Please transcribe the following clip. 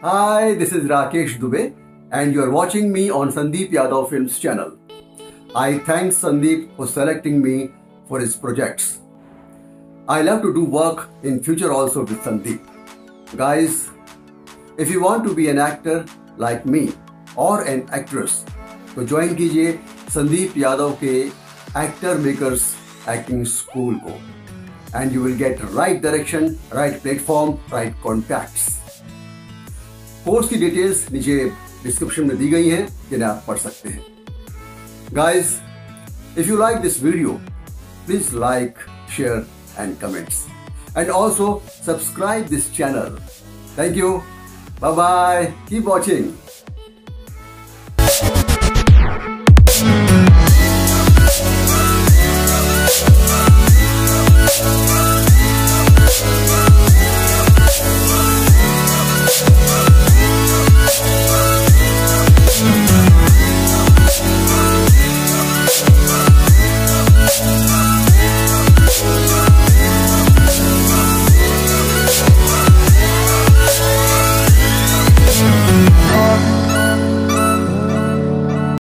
Hi, this is Rakesh Dubey and you are watching me on Sandeep Yadav Films channel. I thank Sandeep for selecting me for his projects. I love to do work in future also with Sandeep. Guys, if you want to be an actor like me or an actress, तो join कीजिए संदीप यादव के actor makers acting school को and you will get right direction, right platform, right contacts. Course की details नीचे description में दी गई हैं जिन्हें आप पढ़ सकते हैं। Guys, if you like this video please like, share and comments and also subscribe this channel. Thank you, bye bye, keep watching.